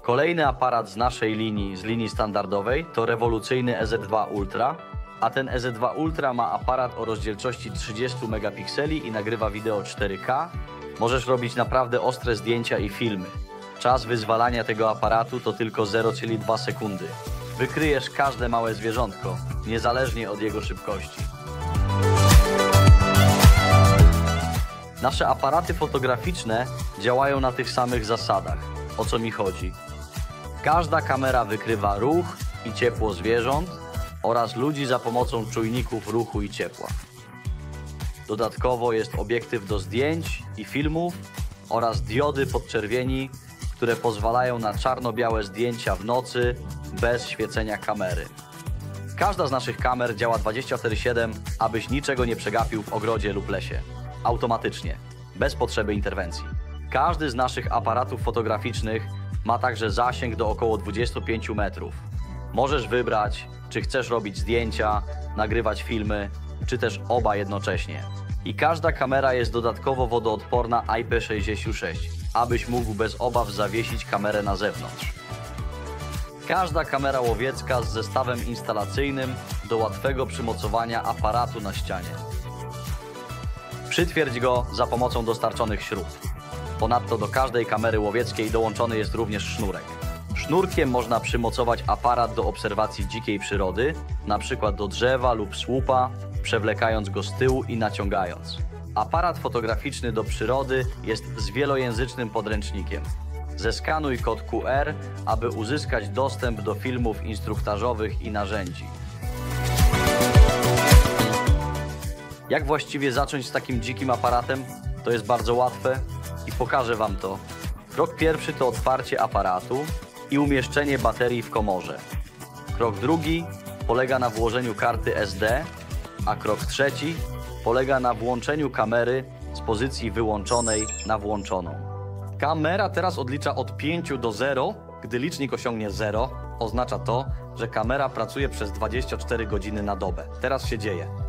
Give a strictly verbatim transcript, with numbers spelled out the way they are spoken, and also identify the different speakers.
Speaker 1: Kolejny aparat z naszej linii, z linii standardowej, to rewolucyjny E Z dwa Ultra, a ten E Z dwa Ultra ma aparat o rozdzielczości trzydzieści megapikseli i nagrywa wideo cztery K. Możesz robić naprawdę ostre zdjęcia i filmy. Czas wyzwalania tego aparatu to tylko zero przecinek dwa sekundy. Wykryjesz każde małe zwierzątko, niezależnie od jego szybkości. Nasze aparaty fotograficzne działają na tych samych zasadach. O co mi chodzi? Każda kamera wykrywa ruch i ciepło zwierząt oraz ludzi za pomocą czujników ruchu i ciepła. Dodatkowo jest obiektyw do zdjęć i filmów oraz diody podczerwieni, które pozwalają na czarno-białe zdjęcia w nocy bez świecenia kamery. Każda z naszych kamer działa dwadzieścia cztery siedem, abyś niczego nie przegapił w ogrodzie lub lesie. Automatycznie, bez potrzeby interwencji. Każdy z naszych aparatów fotograficznych ma także zasięg do około dwudziestu pięciu metrów. Możesz wybrać, czy chcesz robić zdjęcia, nagrywać filmy, czy też oba jednocześnie. I każda kamera jest dodatkowo wodoodporna I P sześćdziesiąt sześć, abyś mógł bez obaw zawiesić kamerę na zewnątrz. Każda kamera łowiecka z zestawem instalacyjnym do łatwego przymocowania aparatu na ścianie. Przytwierdź go za pomocą dostarczonych śrub. Ponadto do każdej kamery łowieckiej dołączony jest również sznurek. Sznurkiem można przymocować aparat do obserwacji dzikiej przyrody, np. do drzewa lub słupa, przewlekając go z tyłu i naciągając. Aparat fotograficzny do przyrody jest z wielojęzycznym podręcznikiem. Zeskanuj kod Q R, aby uzyskać dostęp do filmów instruktażowych i narzędzi. Jak właściwie zacząć z takim dzikim aparatem? To jest bardzo łatwe i pokażę Wam to. Krok pierwszy to otwarcie aparatu i umieszczenie baterii w komorze. Krok drugi polega na włożeniu karty S D, a krok trzeci polega na włączeniu kamery z pozycji wyłączonej na włączoną. Kamera teraz odlicza od pięciu do zera. Gdy licznik osiągnie zero, oznacza to, że kamera pracuje przez dwadzieścia cztery godziny na dobę. Teraz się dzieje.